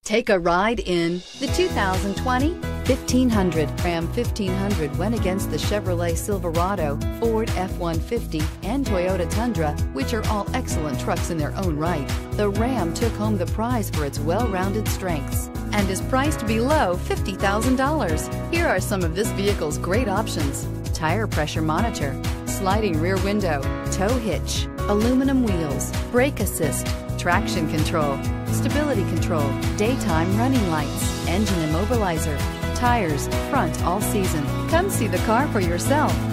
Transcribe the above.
Take a ride in the 2020 1500. Ram 1500 went against the Chevrolet Silverado, Ford F-150, and Toyota Tundra, which are all excellent trucks in their own right. The Ram took home the prize for its well-rounded strengths and is priced below $50,000. Here are some of this vehicle's great options: tire pressure monitor, sliding rear window, tow hitch, aluminum wheels, brake assist, traction control, stability control, daytime running lights, engine immobilizer, tires, front all season. Come see the car for yourself.